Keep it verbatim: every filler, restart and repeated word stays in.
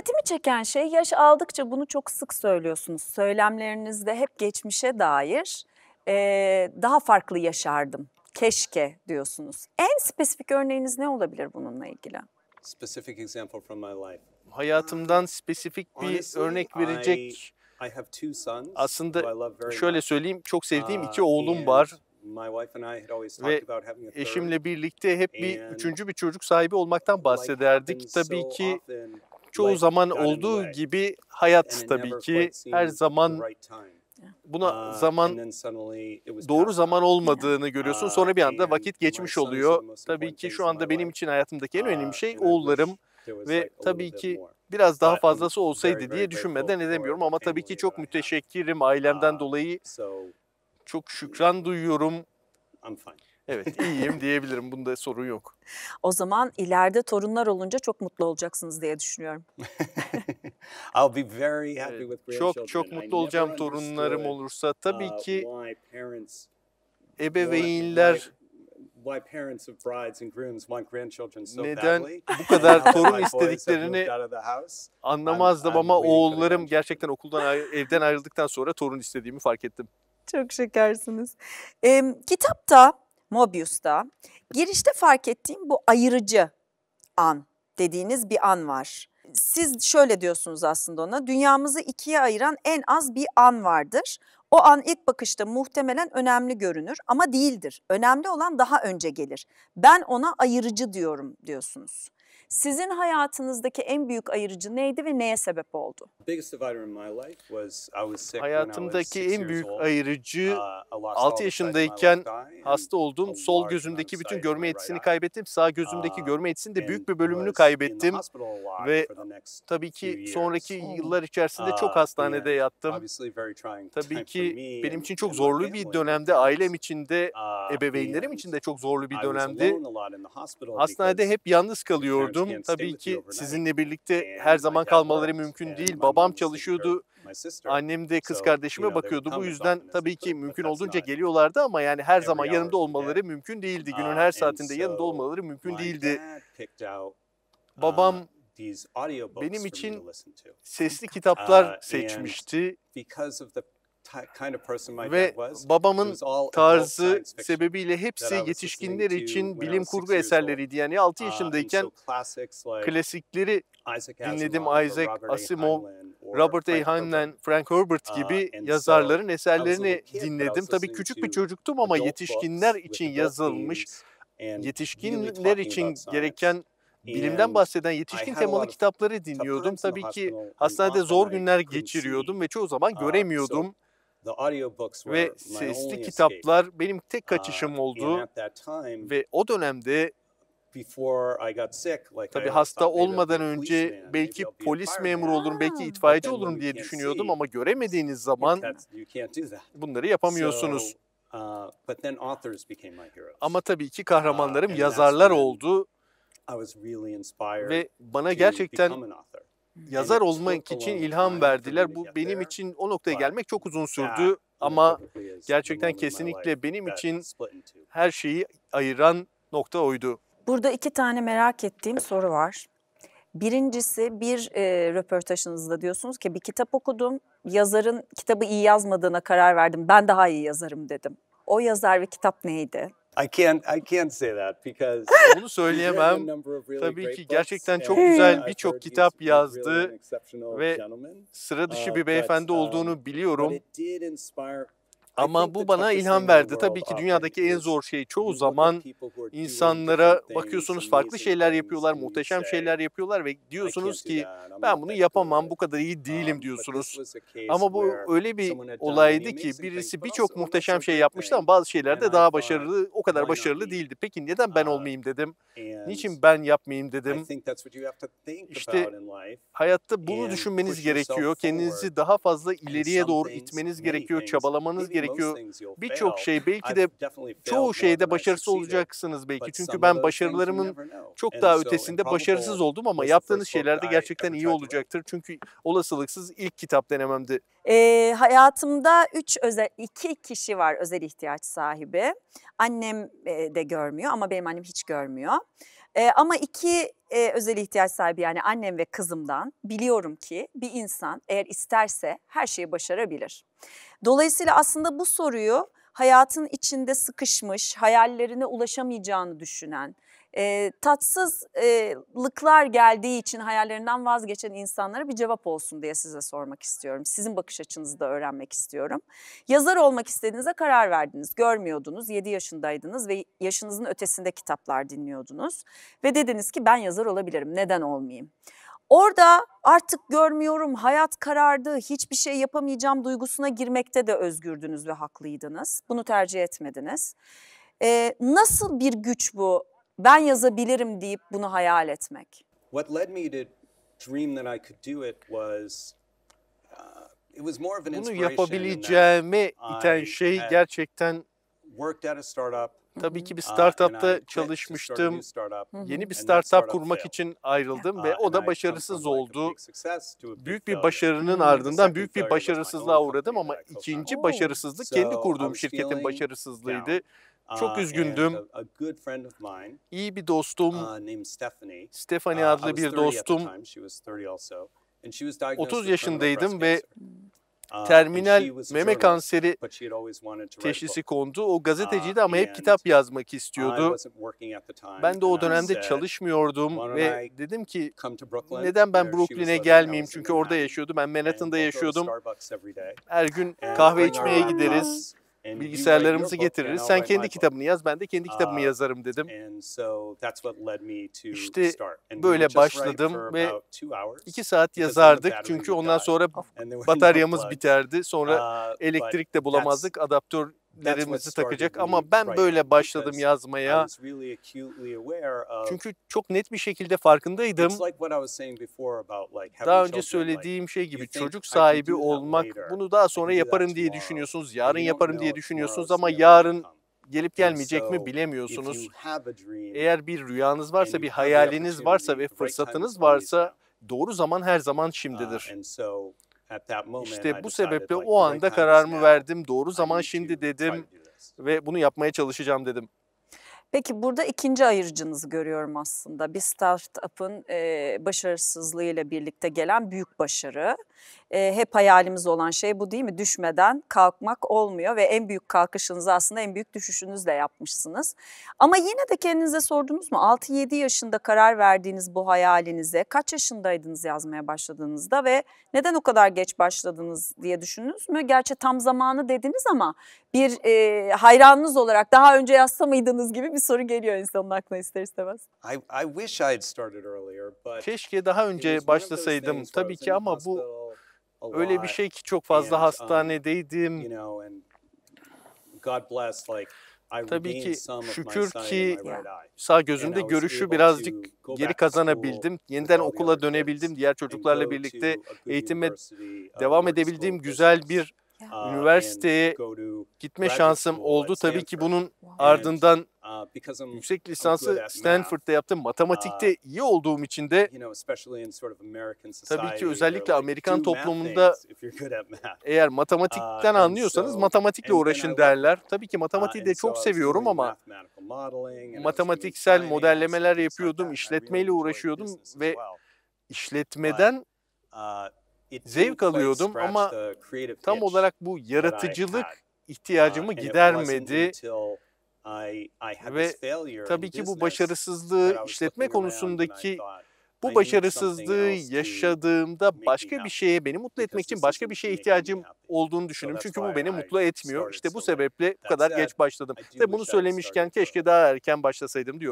Dikkatimi çeken şey yaş aldıkça bunu çok sık söylüyorsunuz. Söylemlerinizde hep geçmişe dair eee, daha farklı yaşardım, keşke diyorsunuz. En spesifik örneğiniz ne olabilir bununla ilgili? Specific example from my life. Hayatımdan spesifik bir Honestly, örnek I verecek I have two sons who I aslında love very şöyle much. söyleyeyim, çok sevdiğim iki Uh, oğlum and var my wife and I had always ve talked about having a third. eşimle birlikte hep bir And üçüncü bir çocuk sahibi olmaktan Like bahsederdik. happens Tabii so ki often, çoğu life zaman got in the olduğu way. gibi And hayat it tabii never ki quite her seemed zaman the right time. buna Uh, and zaman then suddenly it was doğru past zaman time. olmadığını görüyorsun. Uh, Sonra bir anda and vakit my geçmiş sons are the oluyor. most Tabii important ki things şu in anda my benim life. için hayatımdaki en önemli Uh, şey and I wish oğullarım there was ve like a little tabii bit ki more. biraz daha But I'm fazlası very, olsaydı very diye grateful düşünmeden for edemiyorum the ama tabii ki family çok that I have. müteşekkirim ailemden Uh, dolayı. so Çok şükran duyuyorum. I'm fine. Evet, iyiyim diyebilirim. Bunda sorun yok. O zaman ileride torunlar olunca çok mutlu olacaksınız diye düşünüyorum. I'll be very happy Evet, with çok grandchildren. çok I mutlu never olacağım torunlarım understood olursa. Tabii uh, ki why parents want ebeveynler why why parents of brides and grooms want grandchildren so neden badly. bu And kadar now that torun my boys have moved istediklerini out of the house, I'm anlamazdım I'm ama waiting for the oğullarım grandchildren. gerçekten okuldan ayrı- evden ayrıldıktan sonra torun istediğimi fark ettim. Çok şekersiniz. Em, kitapta, Mobius'ta girişte fark ettiğim bu ayırıcı an dediğiniz bir an var. Siz şöyle diyorsunuz aslında ona, dünyamızı ikiye ayıran en az bir an vardır. O an ilk bakışta muhtemelen önemli görünür ama değildir. Önemli olan daha önce gelir. Ben ona ayırıcı diyorum diyorsunuz. Sizin hayatınızdaki en büyük ayırıcı neydi ve neye sebep oldu? The biggest divider in my life was I was sick when I was Hayatımdaki six en years büyük old. ayırıcı Uh, I lost all altı the sight in my yaşındayken left eye and hasta a oldum. Sol large amount of gözümdeki bütün sight in görme my yetisini right eye. kaybettim. Sağ gözümdeki Uh, görme yetisinin de and büyük bir bölümünü was in the kaybettim. hospital a lot Ve for the next tabii few ki years. sonraki Oh. yıllar içerisinde çok Uh, hastanede and yattım. obviously very trying Tabii time for ki me benim and, için çok and my zorlu bir family, my dönemde, ailem parents. için de, Uh, ebeveynlerim and için de çok zorlu bir I was dönemdi. alone a lot in the hospital Hastanede because hep yalnız your parents kalıyordum. can't stay Tabii with you ki overnight. sizinle birlikte And her my zaman dad kalmaları worked mümkün and değil. my Babam mom was taking care çalışıyordu. of my sister. Annem de kız So, you kardeşime know, they would bakıyordu. Bu come as yüzden often as tabii they ki could, but mümkün that's olduğunca not geliyorlardı ama yani her zaman every hour yanımda of the day. olmaları mümkün değildi. Günün Uh, her and saatinde yanında so olmaları mümkün my değildi. dad picked out uh, Babam these audiobooks benim for me için to listen to. sesli Uh, kitaplar and seçmişti because of the ty- kind of person my dad ve was, it babamın was all adult tarzı science fiction sebebiyle that hepsi I was yetişkinler listening to için when I bilim was six kurgu years old. eserleriydi. Yani altı Uh, and yaşındayken so classics like klasikleri Isaac dinledim. Asimov or Isaac Robert A. Asimov, Heinlein or Robert A. Frank Heinlein, Herbert. Frank Herbert Uh, gibi and so yazarların I was a eserlerini little kid, but I dinledim. was Tabii listening küçük bir to çocuktum ama adult yetişkinler books için with adult yazılmış, themes and really yetişkinler talking için about science. gereken bilimden And bahseden I yetişkin had a temalı lot of kitapları tough dinliyordum. times in the Tabii ki hospital and hastanede often zor I günler couldn't see. geçiriyordum ve çoğu zaman Uh, so göremiyordum. the audiobooks were Ve my sesli only escape. kitaplar benim tek Uh, kaçışım and oldu at that time, ve o dönemde before I got sick, like I tabii always hasta thought maybe I'll be olmadan a önce policeman, maybe belki I'll be a polis memuru fireman. olurum, belki Ha. But itfaiyeci then when olurum you diye can't düşünüyordum see, ama göremediğiniz you zaman can't, you can't do that. bunları So, yapamıyorsunuz. uh, but then authors became my heroes. Ama tabii ki Uh, kahramanlarım and that's yazarlar when oldu I was really inspired ve bana to gerçekten become an author. And yazar it olmak took a için long ilham time for me verdiler. to Bu get benim there, için o noktaya but gelmek çok uzun that sürdü ama unequivocally is the gerçekten moment in my kesinlikle life benim that için split in two. her şeyi ayıran nokta oydu. Burada iki tane merak ettiğim soru var. Birincisi bir e, röportajınızda diyorsunuz ki bir kitap okudum, yazarın kitabı iyi yazmadığına karar verdim, ben daha iyi yazarım dedim. O yazar ve kitap neydi? I can't I can't say that because Bunu he's written a söyleyemem. number of really Tabii great ki books gerçekten çok and güzel I've birçok heard he's kitap he's really an yazdı exceptional ve gentleman. sıra dışı Uh, bir but beyefendi um, olduğunu but biliyorum. it did inspire. I Ama think the bu bana toughest ilham thing in the verdi. world Tabii ki often dünyadaki en is zor şey çoğu you look at zaman people who are doing insanlara different things, bakıyorsunuz farklı amazing şeyler things, yapıyorlar, and you muhteşem say, şeyler yapıyorlar ve I diyorsunuz can't do ki that, I'm ben not bunu that yapamam, good. bu kadar iyi değilim Um, but this diyorsunuz. was a case Ama bu where öyle bir someone had done many olaydı ki amazing things, birisi but birçok also a not so muhteşem şey great yapmıştı ama thing. bazı şeylerde And I daha thought, başarılı, o kadar why not başarılı me? değildi. Peki neden ben Uh, olmayayım dedim. And Niçin ben yapmayayım I dedim. think that's what you have to think İşte about in life. hayatta bunu And düşünmeniz push yourself gerekiyor. Kendinizi forward. daha fazla And ileriye some doğru things, itmeniz many gerekiyor, things, çabalamanız maybe most gerekiyor. things you'll Birçok fail. şey belki I've de definitely failed çoğu more şeyde than I başarısız succeeded. olacaksınız belki. But Çünkü some ben other things you başarılarımın never know. çok And daha so ötesinde başarısız Improbable oldum ama was the yaptığınız first book şeylerde I gerçekten ever iyi tried to write. olacaktır. Çünkü olasılıksız ilk kitap denememdi. Ee, hayatımda üç özel, iki kişi var özel ihtiyaç sahibi. Annem e, de görmüyor ama benim annem hiç görmüyor. Ee, ama iki e, özel ihtiyaç sahibi yani annem ve kızımdan biliyorum ki bir insan eğer isterse her şeyi başarabilir. Dolayısıyla aslında bu soruyu hayatın içinde sıkışmış, hayallerine ulaşamayacağını düşünen, e, tatsızlıklar geldiği için hayallerinden vazgeçen insanlara bir cevap olsun diye size sormak istiyorum. Sizin bakış açınızı da öğrenmek istiyorum. Yazar olmak istediğinize karar verdiniz, görmüyordunuz, yedi yaşındaydınız ve yaşınızın ötesinde kitaplar dinliyordunuz. Ve dediniz ki ben yazar olabilirim, neden olmayayım? Orada artık görmüyorum, hayat karardı, hiçbir şey yapamayacağım duygusuna girmekte de özgürdünüz ve haklıydınız. Bunu tercih etmediniz. Ee, nasıl bir güç bu? Ben yazabilirim deyip bunu hayal etmek. What led me to dream that I could do it was uh, it was more of an Bunu inspiration in that yapabileceğime iten I şey had gerçekten worked at a startup. tabii ki bir uh, and I startupta quit to start a çalışmıştım. new startup, Yeni bir and that startup startup kurmak failed. için ayrıldım Uh, ve o and I da come başarısız from like a oldu. big success to a big Büyük bir failure. başarının And the ardından second büyük bir failure was my başarısızlığa own uğradım company ama that I ikinci Oo. başarısızlık So kendi I kurduğum was şirketin feeling başarısızlığıydı. Uh, Çok and üzgündüm. a, a good friend of mine, İyi bir dostum, uh, named Stephanie. Stephanie Uh, I adlı was bir thirty at the dostum. time. She was thirty also. And she was diagnosed otuz with terminal breast yaşındaydım ve cancer. Uh, and terminal she was a meme journalist, kanseri but she had always wanted to write a teşhisi book. kondu. O gazeteciydi Uh, ama hep and kitap yazmak I istiyordu. wasn't working at the time, Ben de o and I dönemde said, çalışmıyordum "Why don't ve I dedim ki come to Brooklyn, neden ben where she was Brooklyn'e living? I gelmeyeyim? was in Çünkü orada Manhattan. yaşıyordu. Ben And Manhattan'da we'll go to yaşıyordum. Starbucks every day Her gün and kahve bring our içmeye gideriz. laptops, and you write your Bilgisayarlarımızı book and getiririz. I'll Sen write my kendi book." kitabını yaz, ben de kendi kitabımı Uh, yazarım dedim. And so that's what led me to İşte start. And we böyle would just write başladım for ve about two hours iki saat because then the yazardık. battery Çünkü would ondan die sonra Of and there were no bataryamız plugs. biterdi. Sonra Uh, but elektrik de that's bulamazdık. that's Adaptörlerimizi what takacak. started me Ama ben writing böyle başladım because I yazmaya. was really acutely aware of. Çünkü çok net bir şekilde farkındaydım. It's like what I was saying before about like having Daha önce children. Like söylediğim şey gibi you think çocuk I can sahibi do that olmak, later. bunu daha I sonra can do that yaparım diye tomorrow. düşünüyorsunuz, And yarın you don't yaparım diye know if düşünüyorsunuz tomorrow's ama never gonna yarın come. gelip And gelmeyecek mi so if bilemiyorsunuz. you have a dream Eğer bir rüyanız varsa, and bir you have the hayaliniz varsa ve opportunity, the right time is fırsatınız always varsa now. doğru zaman her zaman Uh, şimdidir. and so at that moment I İşte bu decided sebeple like o the right anda time is kararımı now. verdim. Doğru I zaman need şimdi to try dedim to do this. ve bunu yapmaya çalışacağım dedim. Peki burada ikinci ayırıcınızı görüyorum aslında. Bir startup'ın e, başarısızlığıyla birlikte gelen büyük başarı. E, hep hayalimiz olan şey bu değil mi? Düşmeden kalkmak olmuyor ve en büyük kalkışınızı aslında en büyük düşüşünüzle yapmışsınız. Ama yine de kendinize sordunuz mu? altı yedi yaşında karar verdiğiniz bu hayalinize kaç yaşındaydınız yazmaya başladığınızda ve neden o kadar geç başladınız diye düşündünüz mü? Gerçi tam zamanı dediniz ama bir e, hayranınız olarak daha önce yazsa mıydınız gibi bir soru geliyor insanın aklına ister istemez. I, I wish I had started earlier, but Keşke daha it önce was one of those başlasaydım things where I tabii was in ki the ama bu hospital a öyle bir lot, şey ki çok fazla and, um, hastanedeydim. you know, and God bless, like I Tabii regained ki some of my şükür sight ki in my right eye. sağ And gözümde I was görüşü able birazcık to go geri back to school kazanabildim. with Yeniden all the okula other dönebildim. kids Diğer and çocuklarla go birlikte to a good eğitime university, a devam work edebildiğim school güzel business, bir uh, and üniversiteye go to gitme graduate şansım school oldu. at Tabii ki Stanford. bunun Wow. ardından Uh, because I'm yüksek I'm good lisansı at math, Stanford'da yaptım. Matematikte iyi olduğum için de you know, especially in sort of American tabii ki society, özellikle they're like, Amerikan "Do math toplumunda things if you're good at math." eğer Uh, matematikten and anlıyorsanız so matematikle and and I uğraşın love derler. math. Tabii ki Uh, matematiği de and so çok I was seviyorum doing ama mathematical modeling and I was doing matematiksel finance and modellemeler things like yapıyordum, that, and I really işletmeyle enjoyed uğraşıyordum business as ve well. işletmeden Uh, it zevk didn't quite alıyordum scratch ama the creative tam itch olarak bu that I yaratıcılık had. Uh, ihtiyacımı and it wasn't gidermedi until I I had ve this failure tabii in ki bu business başarısızlığı that I was işletme looking around and I konusundaki thought, I bu need başarısızlığı something else to yaşadığımda make me başka bir happy şeye, beni mutlu etmek because için this başka bir isn't şeye making me ihtiyacım happy. olduğunu So düşündüm. that's Çünkü bu why beni I mutlu etmiyor. started İşte so bu late. sebeple bu That kadar said, geç başladım I do ve bunu wish I had söylemişken started keşke earlier. daha erken başlasaydım diyorum.